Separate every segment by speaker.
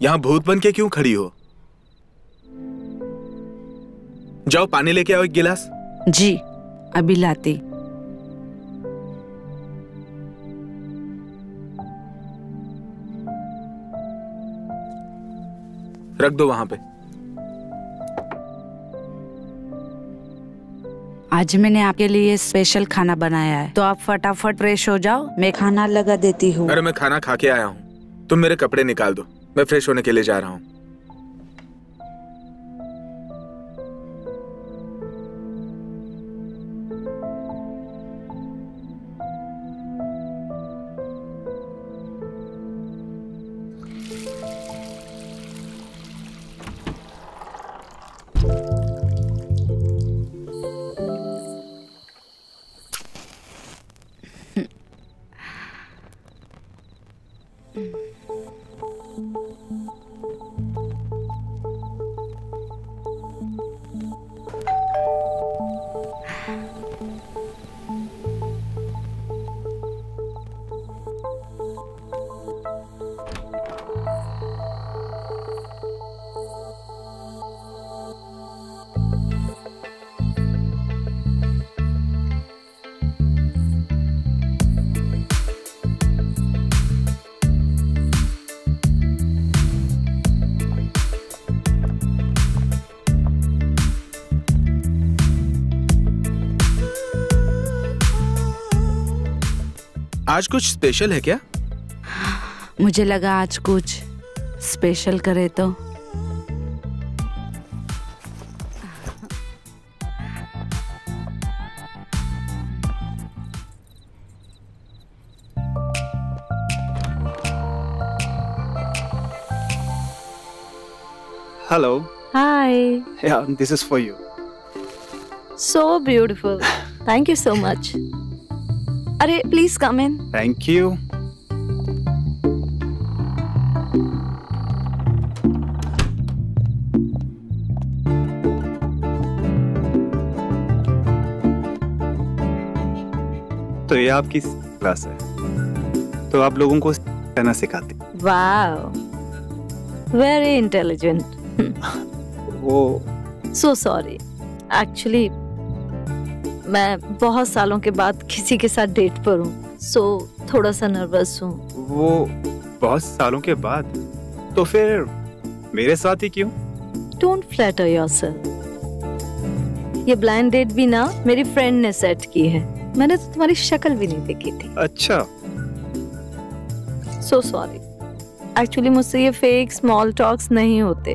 Speaker 1: यहाँ भूत बन के क्यों खड़ी हो? जाओ पानी लेके आओ एक गिलास।
Speaker 2: जी अभी लाती।
Speaker 1: रख दो वहां पे।
Speaker 2: आज मैंने आपके लिए स्पेशल खाना बनाया है, तो आप फटाफट फ्रेश हो जाओ, मैं खाना लगा देती हूँ।
Speaker 1: अरे मैं खाना खा के आया हूँ, तुम मेरे कपड़े निकाल दो, मैं फ्रेश होने के लिए जा रहा हूँ। आज कुछ स्पेशल है क्या?
Speaker 2: मुझे लगा आज कुछ स्पेशल करे तो।
Speaker 3: Hello.
Speaker 4: Hi.
Speaker 3: Yeah, this is for you.
Speaker 4: So beautiful. Thank you so much. Arey, please come in.
Speaker 3: Thank you. तो ये आपकी क्लास है, तो आप लोगों को कहना सिखाते।
Speaker 4: Wow. Very intelligent.
Speaker 3: वो
Speaker 4: So sorry. Actually, मैं बहुत सालों के बाद किसी के साथ डेट पर हूँ, so थोड़ा सा नर्वस हूँ।
Speaker 3: वो बहुत सालों के बाद, तो फिर मेरे साथ ही क्यों?
Speaker 4: Don't flatter yourself. ये ब्लाइंड डेट भी ना मेरी फ्रेंड ने सेट की है, मैंने तो तुम्हारी शक्ल भी नहीं देखी थी।
Speaker 3: अच्छा।
Speaker 4: So sorry. Actually मुझसे ये फेक स्मॉल टॉक्स नहीं होते।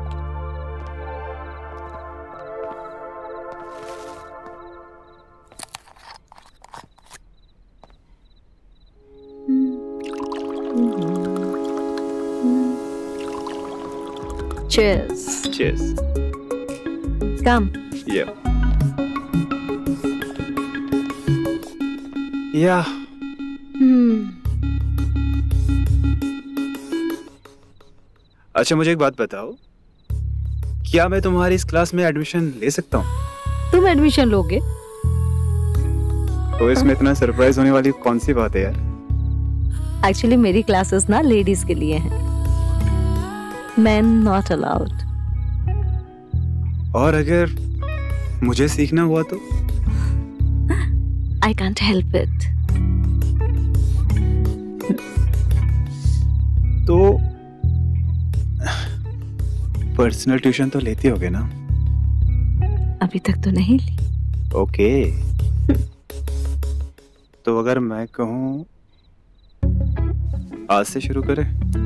Speaker 4: Cheers.
Speaker 3: Cheers.
Speaker 4: Come.
Speaker 3: Yeah. Yeah. अच्छा मुझे एक बात बताओ, क्या मैं तुम्हारी इस क्लास में एडमिशन ले सकता हूँ?
Speaker 4: तुम एडमिशन लोगे?
Speaker 3: तो इसमें इतना सरप्राइज होने वाली कौन सी बात है यार?
Speaker 4: एक्चुअली मेरी क्लासेस ना लेडीज के लिए हैं, men not allowed.
Speaker 3: और अगर मुझे सीखना हुआ तो?
Speaker 4: I can't help it.
Speaker 3: तो पर्सनल ट्यूशन तो लेती होगे ना?
Speaker 4: अभी तक तो नहीं ली।
Speaker 3: ओके। तो अगर मैं कहूँ आज से शुरू करें?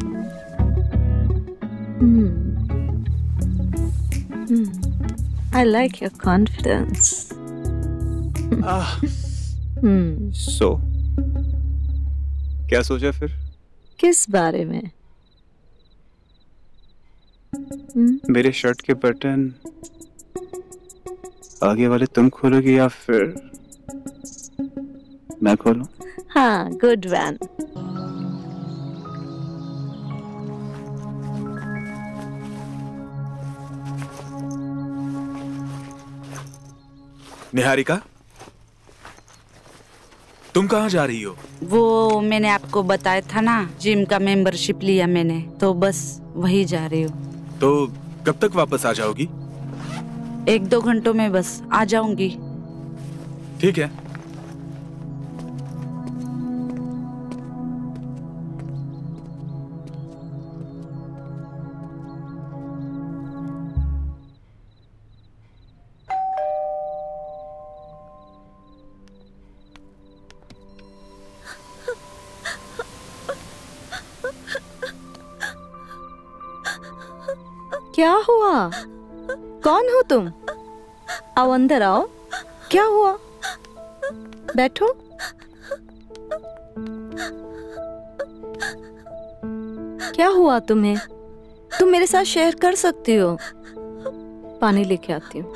Speaker 4: I like your confidence.
Speaker 3: So, क्या सोचा फिर?
Speaker 4: किस बारे में?
Speaker 3: मेरे शर्ट के बटन आगे वाले तुम खोलोगी या फिर मैं खोलूं?
Speaker 4: हाँ, गुड वैन।
Speaker 1: निहारिका, तुम कहाँ जा रही हो?
Speaker 2: वो मैंने आपको बताया था ना, जिम का मेंबरशिप लिया मैंने, तो बस वही जा रही हूँ।
Speaker 1: तो कब तक वापस आ जाओगी?
Speaker 2: 1-2 घंटों में बस आ जाऊंगी।
Speaker 1: ठीक है।
Speaker 4: क्या हुआ? कौन हो तुम? आओ अंदर आओ। क्या हुआ? बैठो। क्या हुआ तुम्हें? तुम मेरे साथ शेयर कर सकती हो। पानी लेके आती हूँ।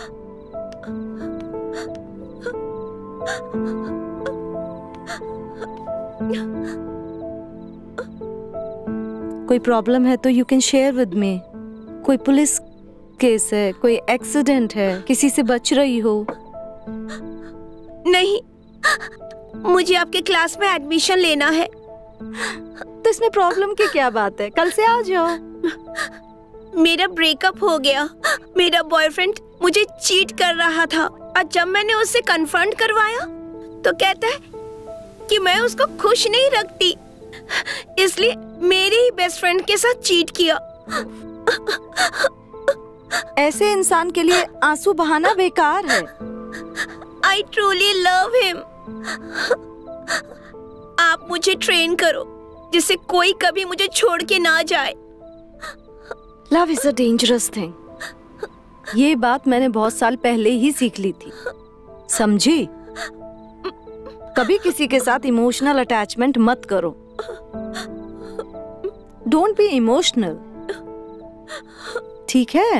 Speaker 4: कोई प्रॉब्लम है तो you can share with me. कोई पुलिस केस है, कोई एक्सीडेंट है, किसी से बच रही हो?
Speaker 5: नहीं, मुझे आपके क्लास में एडमिशन लेना है।
Speaker 4: तो इसमें प्रॉब्लम की क्या बात है? कल से आ जाओ।
Speaker 5: मेरा ब्रेकअप हो गया। मेरा बॉयफ्रेंड मुझे चीट कर रहा था और जब मैंने उससे कन्फ्रंट करवाया तो कहता है कि मैं उसको खुश नहीं रखती, इसलिए मेरे ही बेस्ट फ्रेंड के साथ चीट किया।
Speaker 4: ऐसे इंसान के लिए आंसू बहाना बेकार है।
Speaker 5: I truly love him। आप मुझे ट्रेन करो जिससे कोई कभी मुझे छोड़ के ना जाए।
Speaker 4: Love is a dangerous thing. ये बात मैंने बहुत साल पहले ही सीख ली थी, समझी? कभी किसी के साथ इमोशनल अटैचमेंट मत करो। डोंट बी इमोशनल, ठीक है?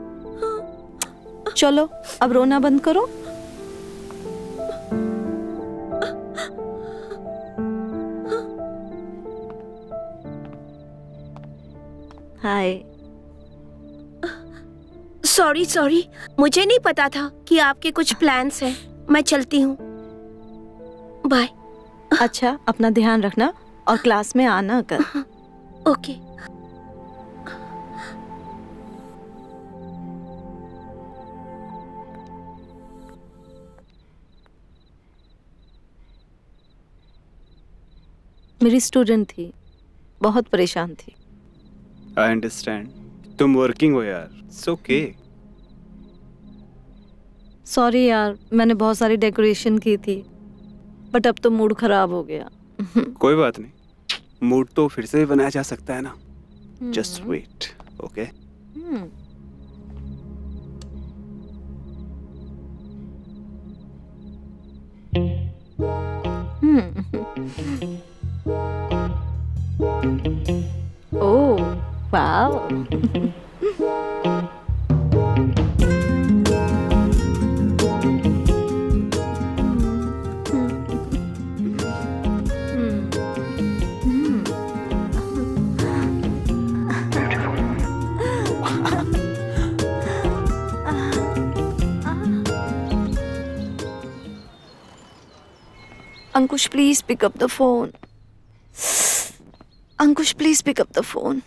Speaker 4: चलो अब रोना बंद करो। हाय।
Speaker 5: सॉरी, मुझे नहीं पता था कि आपके कुछ प्लान्स हैं। मैं चलती हूँ, बाय।
Speaker 4: अच्छा, अपना ध्यान रखना और क्लास में आना कर।
Speaker 5: ओके।
Speaker 4: मेरी स्टूडेंट थी, बहुत परेशान थी।
Speaker 3: I understand. तुम वर्किंग हो यार, इट्स ओके।
Speaker 4: सॉरी यार, मैंने बहुत सारी डेकोरेशन की थी, बट अब तो मूड खराब हो गया।
Speaker 3: कोई बात नहीं, मूड तो फिर से भी बनाया जा सकता है ना। Just wait, okay?
Speaker 4: Oh wow. Ankush, please pick up the phone. Ankush, please pick up the phone.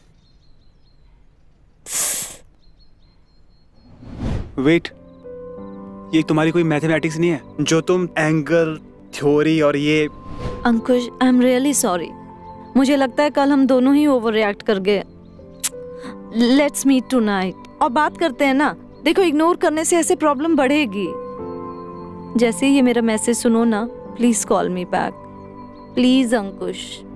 Speaker 3: Wait, ये तुम्हारी कोई मैथमेटिक्स नहीं है जो तुम एंगल थ्योरी और ये।
Speaker 4: Ankush, I am really sorry. मुझे लगता है कल हम दोनों ही ओवर रिएक्ट कर गए। लेट्स मीट टुनाइट और बात करते हैं ना। देखो, इग्नोर करने से ऐसे प्रॉब्लम बढ़ेगी। जैसे ही ये मेरा मैसेज सुनो ना, please call me back. Please Ankush.